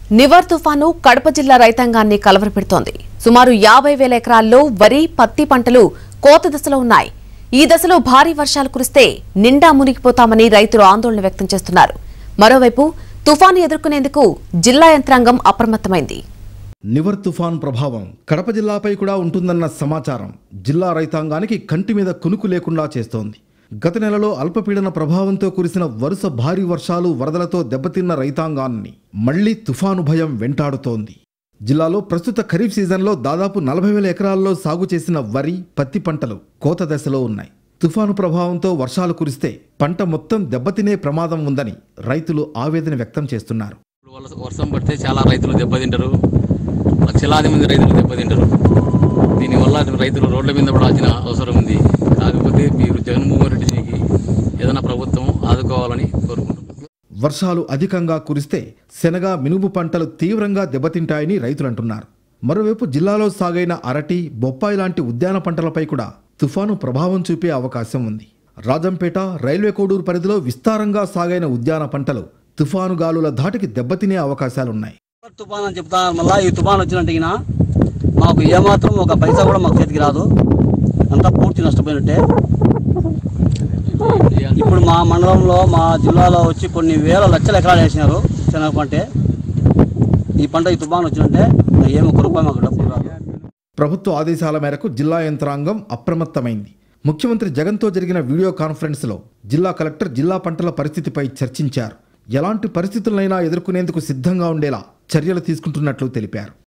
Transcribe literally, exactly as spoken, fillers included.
నివర్ తుఫాను కడప జిల్లా రైతాంగాన్ని కలవరపెడుతోంది. సుమారు యాభై వేల ఎకరాల్లో వరి, పత్తి పంటలు కోత దశలో ఉన్నాయి. ఈ దశలో భారీ వర్షాలు కురిస్తే నిండా మునిగిపోతామని రైతులు ఆందోళన వ్యక్తం చేస్తున్నారు. మరోవైపు తుఫాను ఎదుర్కొనేందుకు జిల్లా యంత్రాంగం అప్రమత్తమైంది. నివర్ తుఫాన్ ప్రభావం కడప జిల్లాపై కూడా ఉంటుందన్న సమాచారం జిల్లా రైతాంగానికి కంటి మీద కునుకు లేకుండా చేస్తోంది. గత నెలలో అల్పపీడన ప్రభావంతో కురిసిన వరుస భారీ వర్షాలు, వరదలతో దెబ్బతిన్న రైతాంగాన్ని మళ్లీ తుఫాను భయం వెంటాడుతోంది. జిల్లాలో ప్రస్తుత ఖరీఫ్ సీజన్లో దాదాపు నలభై వేల ఎకరాల్లో సాగు చేసిన వరి, పత్తి పంటలు కోత దశలో ఉన్నాయి. తుఫాను ప్రభావంతో వర్షాలు కురిస్తే పంట మొత్తం దెబ్బతినే ప్రమాదం ఉందని రైతులు ఆవేదన వ్యక్తం చేస్తున్నారు. వర్షం పడితే చాలా రైతులు దెబ్బతింటారు, లక్షలాది మంది రైతులు దెబ్బతింటారు. దీనివల్ల రైతులు రోడ్ల మీద పడాల్సిన అవసరం ఉంది. కాకపోతే మీరు జగన్మోహన్ రెడ్డికి ఏదైనా ప్రభుత్వం ఆదుకోవాలని కోరుకుంటున్నారు. వర్షాలు అధికంగా కురిస్తే శనగ, మినుము పంటలు తీవ్రంగా దెబ్బతింటాయని రైతులు అంటున్నారు. మరోవైపు జిల్లాలో సాగైన అరటి, బొప్పాయి లాంటి ఉద్యాన పంటలపై కూడా తుఫాను ప్రభావం చూపే అవకాశం ఉంది. రాజంపేట, రైల్వే కోడూరు పరిధిలో విస్తారంగా సాగైన ఉద్యాన పంటలు తుఫాను గాలుల ధాటికి దెబ్బతినే అవకాశాలున్నాయి. తుఫాన్ అని చెప్తా మళ్ళీ ఈ తుఫాన్ వచ్చినట్టు మాకు ఏమాత్రం ఒక పైసా కూడా మాకు చేతికి రాదు, అంతా పూర్తి నష్టపోయినట్టే. ఇప్పుడు మా మండలంలో, మా జిల్లాలో వచ్చి కొన్ని వేల లక్షల ఎకరాలు వేసినారు శనగ పంట. ఈ పంట ఈ తుఫాన్ వచ్చినట్టే ఏమో ఒక రూపాయి మాకు డబ్బులు రాదు. ప్రభుత్వ ఆదేశాల మేరకు జిల్లా యంత్రాంగం అప్రమత్తమైంది. ముఖ్యమంత్రి జగన్తో జరిగిన వీడియో కాన్ఫరెన్స్లో జిల్లా కలెక్టర్ జిల్లా పంటల పరిస్థితిపై చర్చించారు. ఎలాంటి పరిస్థితులనైనా ఎదుర్కొనేందుకు సిద్ధంగా ఉండేలా చర్యలు తీసుకుంటున్నట్లు తెలిపారు.